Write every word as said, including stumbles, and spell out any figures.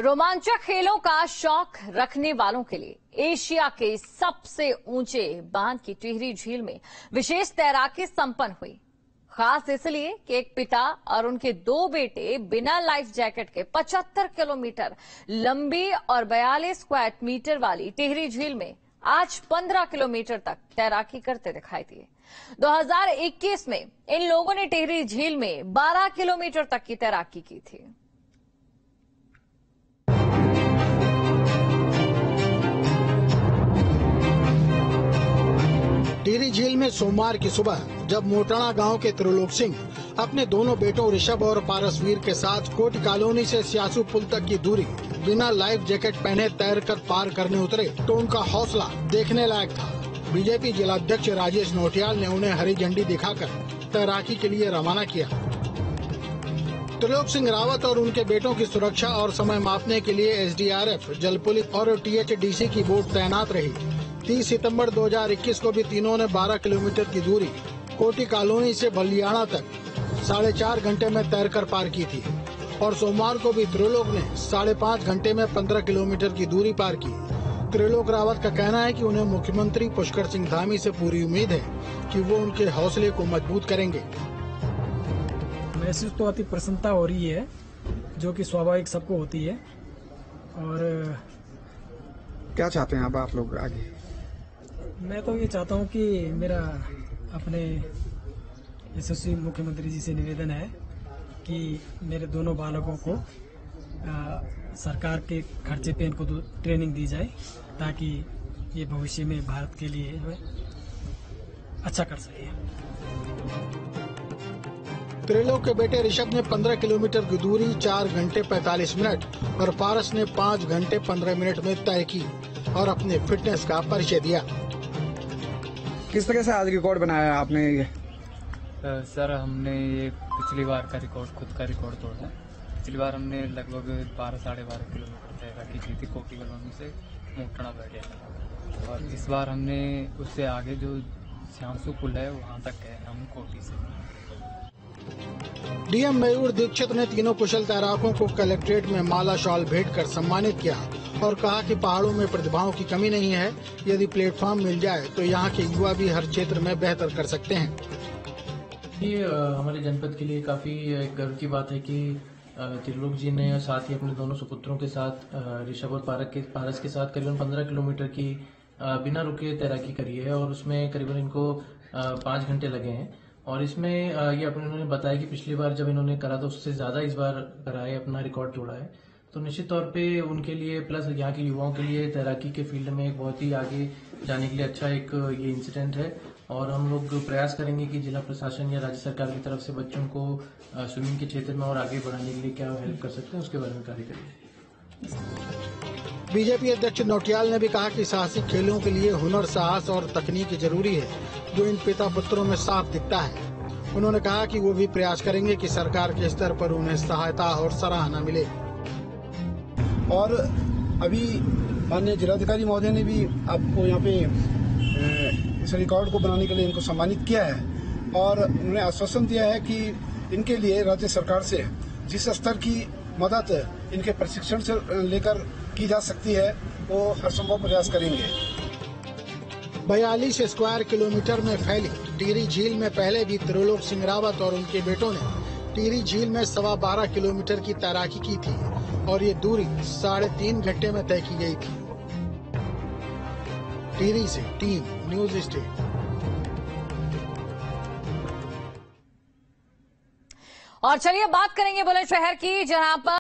रोमांचक खेलों का शौक रखने वालों के लिए एशिया के सबसे ऊंचे बांध की टिहरी झील में विशेष तैराकी संपन्न हुई। खास इसलिए कि एक पिता और उनके दो बेटे बिना लाइफ जैकेट के पचहत्तर किलोमीटर लंबी और बयालीस स्क्वायर मीटर वाली टिहरी झील में आज पंद्रह किलोमीटर तक तैराकी करते दिखाई दिए। दो हज़ार इक्कीस में इन लोगों ने टिहरी झील में बारह किलोमीटर तक की तैराकी की थी। टिहरी झील में सोमवार की सुबह जब मोटाणा गांव के त्रिलोक सिंह अपने दोनों बेटों ऋषभ और पारसवीर के साथ कोटी कॉलोनी से सियासू पुल तक की दूरी बिना लाइफ जैकेट पहने तैरकर पार करने उतरे तो उनका हौसला देखने लायक था। बीजेपी जिलाध्यक्ष राजेश नोटियाल ने उन्हें हरी झंडी दिखाकर तैराकी के लिए रवाना किया। त्रिलोक सिंह रावत और उनके बेटों की सुरक्षा और समय मापने के लिए एस डी आर एफ, जल पुलिस और टी एच डी सी की बोट तैनात रही। तीस सितंबर दो हज़ार इक्कीस को भी तीनों ने बारह किलोमीटर की दूरी कोटी कॉलोनी से बलियाड़ा तक साढ़े चार घंटे में तैरकर पार की थी और सोमवार को भी त्रिलोक ने साढ़े पाँच घंटे में पंद्रह किलोमीटर की दूरी पार की। त्रिलोक रावत का कहना है कि उन्हें मुख्यमंत्री पुष्कर सिंह धामी से पूरी उम्मीद है कि वो उनके हौसले को मजबूत करेंगे। महसूस तो अति प्रसन्नता हो रही है, जो कि स्वाभाविक सबको होती है। और क्या चाहते हैं अब आप लोग आगे? मैं तो ये चाहता हूँ कि मेरा अपने यशस्वी मुख्यमंत्री जी से निवेदन है कि मेरे दोनों बालकों को आ, सरकार के खर्चे पे इनको ट्रेनिंग दी जाए ताकि ये भविष्य में भारत के लिए जो है अच्छा कर सके। त्रिलोक के बेटे ऋषभ ने पंद्रह किलोमीटर की दूरी चार घंटे पैंतालीस मिनट और पारस ने पाँच घंटे पंद्रह मिनट में तय की और अपने फिटनेस का परिचय दिया। किस तरह से आज रिकॉर्ड बनाया आपने ये? सर, हमने ये पिछली बार का रिकॉर्ड खुद का रिकॉर्ड तोड़ा। पिछली बार हमने लगभग बारह साढ़े बारह किलोमीटर तैराकी की थी कोटी कॉलोनी से मोटाणा बैठे, और इस बार हमने उससे आगे जो श्यामसू पुल है वहाँ तक गए हम कोटी से। डीएम मयूर दीक्षित ने तीनों कुशल तैराकों को कलेक्ट्रेट में माला शॉल भेंट कर सम्मानित किया और कहा कि पहाड़ों में प्रतिभाओं की कमी नहीं है। यदि प्लेटफॉर्म मिल जाए तो यहाँ के युवा भी हर क्षेत्र में बेहतर कर सकते हैं। ये हमारे जनपद के लिए काफी गर्व की बात है कि त्रिलोक जी ने और साथ ही अपने दोनों सुपुत्रों के साथ ऋषभ और पारस के पारस के साथ करीबन पंद्रह किलोमीटर की बिना रुके तैराकी करी है और उसमें करीबन इनको पाँच घंटे लगे हैं। और इसमें ये अपने उन्होंने बताया कि पिछली बार जब इन्होंने करा तो उससे ज्यादा इस बार करा है, अपना रिकॉर्ड तोड़ा है। तो निश्चित तौर पे उनके लिए प्लस यहाँ के युवाओं के लिए तैराकी के फील्ड में एक बहुत ही आगे जाने के लिए अच्छा एक ये इंसिडेंट है। और हम लोग प्रयास करेंगे कि जिला प्रशासन या राज्य सरकार की तरफ से बच्चों को स्विमिंग के क्षेत्र में और आगे बढ़ाने के लिए क्या हेल्प कर सकते हैं उसके बारे में कार्य करेंगे। बीजेपी अध्यक्ष नोटियाल ने भी कहा कि साहसिक खेलों के लिए हुनर, साहस और तकनीक जरूरी है, जो इन पिता पुत्रों में साफ दिखता है। उन्होंने कहा कि वो भी प्रयास करेंगे कि सरकार के स्तर पर उन्हें सहायता और सराहना मिले। और अभी माननीय जिलाधिकारी महोदय ने भी आपको यहाँ पे इस रिकॉर्ड को बनाने के लिए इनको सम्मानित किया है और उन्होंने आश्वासन दिया है कि इनके लिए राज्य सरकार से जिस स्तर की मदद इनके प्रशिक्षण से लेकर की जा सकती है वो हर संभव प्रयास करेंगे। बयालीस स्क्वायर किलोमीटर में फैली टिहरी झील में पहले भी त्रिलोक सिंह रावत और उनके बेटों ने टिहरी झील में सवा बारह किलोमीटर की तैराकी की थी और ये दूरी साढ़े तीन घंटे में तय की गई थी। टिहरी से टीम न्यूज स्टेट। और चलिए बात करेंगे बुलंदशहर की, जहां पर